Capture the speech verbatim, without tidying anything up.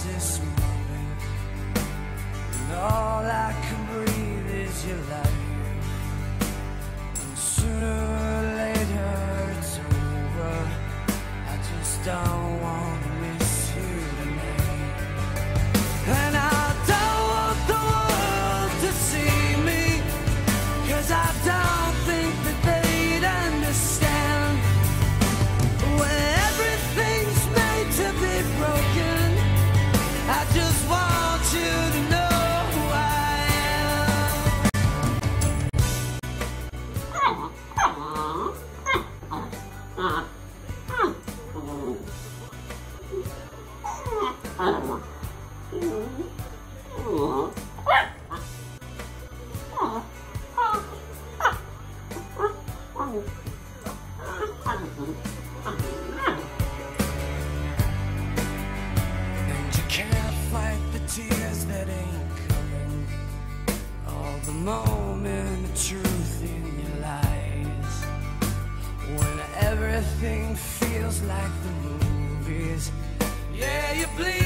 is this moment, and all I can breathe is your light. And sooner or later it's over. I just don't want to miss you tonight. And I don't want the world to see me, 'cause I don't think that they'd understand. When everything's made to be broken, I just want you to know who I am. And you can't fight the tears that ain't coming, all the moment of truth in your lies. When everything feels like the movies, yeah, you bleed.